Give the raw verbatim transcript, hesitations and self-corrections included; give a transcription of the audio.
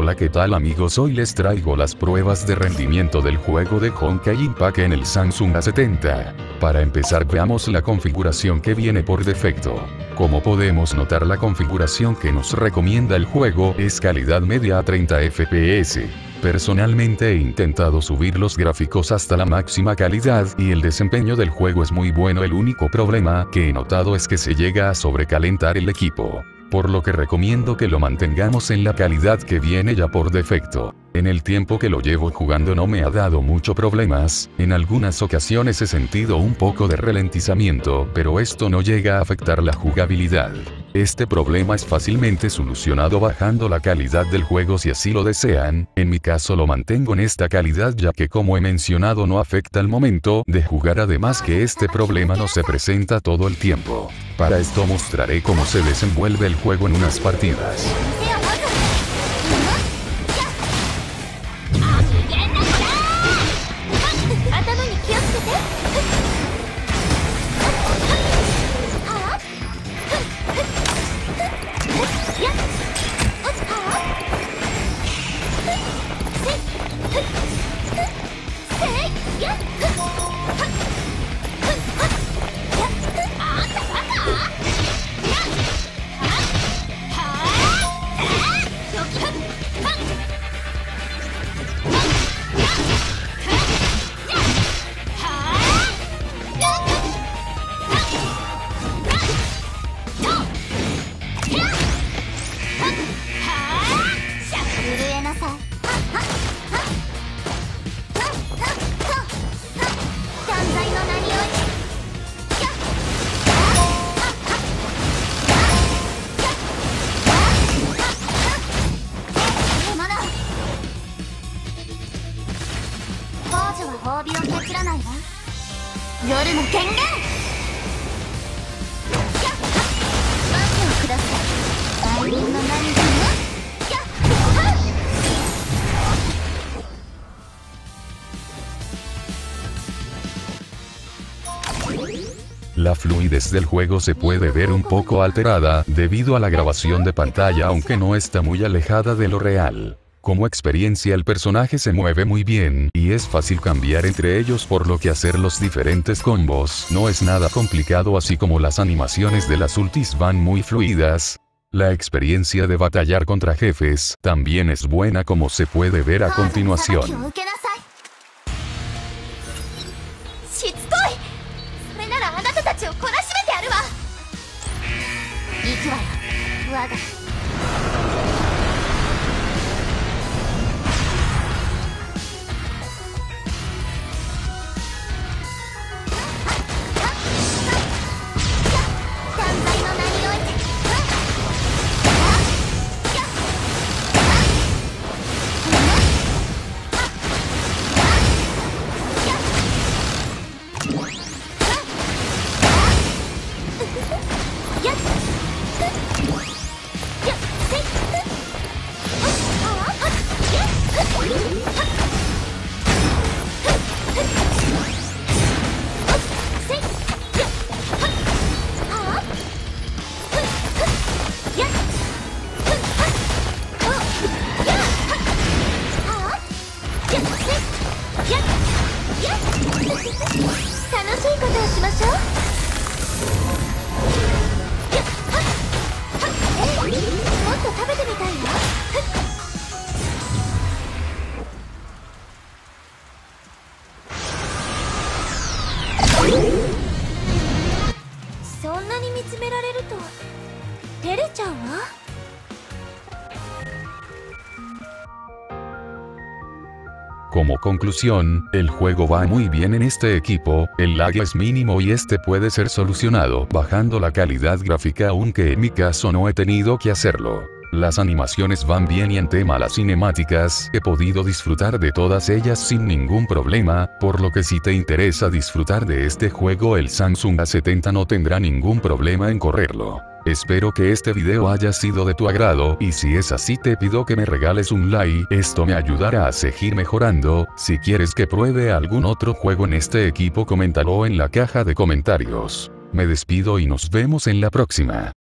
Hola, ¿qué tal amigos? Hoy les traigo las pruebas de rendimiento del juego de Honkai Impact en el Samsung A setenta. Para empezar, veamos la configuración que viene por defecto. Como podemos notar, la configuración que nos recomienda el juego es calidad media a treinta F P S. Personalmente he intentado subir los gráficos hasta la máxima calidad y el desempeño del juego es muy bueno. El único problema que he notado es que se llega a sobrecalentar el equipo, por lo que recomiendo que lo mantengamos en la calidad que viene ya por defecto. En el tiempo que lo llevo jugando no me ha dado mucho problemas, en algunas ocasiones he sentido un poco de ralentizamiento, pero esto no llega a afectar la jugabilidad. Este problema es fácilmente solucionado bajando la calidad del juego si así lo desean. En mi caso lo mantengo en esta calidad ya que, como he mencionado, no afecta al momento de jugar, además que este problema no se presenta todo el tiempo. Para esto mostraré cómo se desenvuelve el juego en unas partidas. La fluidez del juego se puede ver un poco alterada debido a la grabación de pantalla, aunque no está muy alejada de lo real. Como experiencia, el personaje se mueve muy bien y es fácil cambiar entre ellos, por lo que hacer los diferentes combos no es nada complicado, así como las animaciones de las ultis van muy fluidas. La experiencia de batallar contra jefes también es buena, como se puede ver a continuación. Como conclusión, el juego va muy bien en este equipo, el lag es mínimo y este puede ser solucionado bajando la calidad gráfica, aunque en mi caso no he tenido que hacerlo. Las animaciones van bien y en tema a las cinemáticas, he podido disfrutar de todas ellas sin ningún problema, por lo que si te interesa disfrutar de este juego, el Samsung A setenta no tendrá ningún problema en correrlo. Espero que este video haya sido de tu agrado, y si es así te pido que me regales un like, esto me ayudará a seguir mejorando. Si quieres que pruebe algún otro juego en este equipo, coméntalo en la caja de comentarios. Me despido y nos vemos en la próxima.